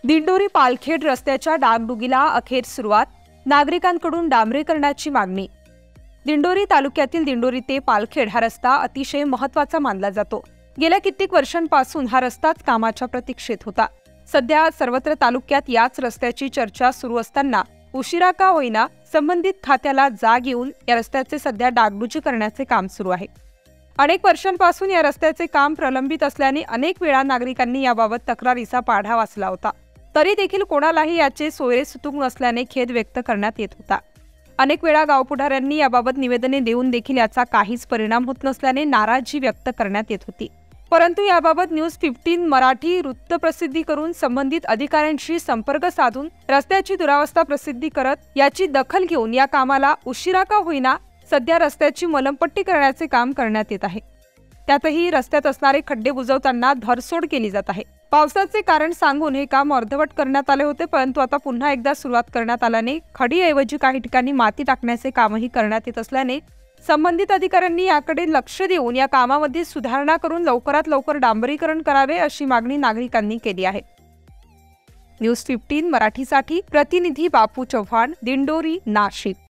दिंडोरी पालखेड रस्त्याच्या डागडुगीला अखेर सुरुवात, नागरिकांकडून डांबरीकरणाची मागणी। दिंडोरी तालुक्यातील दिंडोरी ते पालखेड हा रस्ता अतिशय महत्त्वाचा मानला जातो। गेल्या कित्येक वर्षांपासून हा रस्ताच कामाच्या प्रतीक्षेत होता। सध्या सर्वत्र तालुक्यात याच रस्त्याची चर्चा सुरू असताना उशिरा का होईना संबंधित खात्याला जाग येऊन या रस्त्याचे सध्या डागडुजी करण्याचे काम सुरू आहे। अनेक वर्षांपासून या रस्त्याचे काम प्रलंबित असल्याने अनेक वेळा नागरिकांनी याबाबत तक्रारीचा पाढा वाचला होता, तरी देखील कोणालाही याचे सोयरे सुतूक नसल्याने खेद व्यक्त करण्यात येत होता। अनेक वेळा गावपुढाऱ्यांनी याबाबत निवेदने देऊन देखील याचा काहीच परिणाम होत नसल्याने नाराजी व्यक्त करण्यात येत होती। परंतु याबाबत न्यूज 15 मराठी वृत्त प्रसिद्धी करून संबंधित अधिकाऱ्यांशी संपर्क साधून रस्त्याची दुरावस्था प्रसिद्धी करत याची दखल घेऊन या कामाला उशिरा का होईना सध्या रस्त्याची मलमपट्टी करण्याचे काम करण्यात येत आहे। त्यातही रस्त्यात असणारे खड्डे बुजवताना धरसोड केली जात आहे। पावसाचे कारण सांगून हे काम अर्धवट करण्यात आले होते, परंतु आता पुन्हा एकदा सुरुवात करण्यात आल्याने खडीऐवजी काही ठिकाणी माती टाकण्याचे कामही करण्यात येत असल्याने संबंधित अधिकाऱ्यांनी याकडे लक्ष देऊन या कामामध्ये सुधारणा करून लवकरात लवकर डांबरीकरण करावे अशी मागणी नागरिकांनी केली आहे। न्यूज 15 मराठीसाठी प्रतिनिधी बापू चव्हाण, दिंडोरी, नाशिक।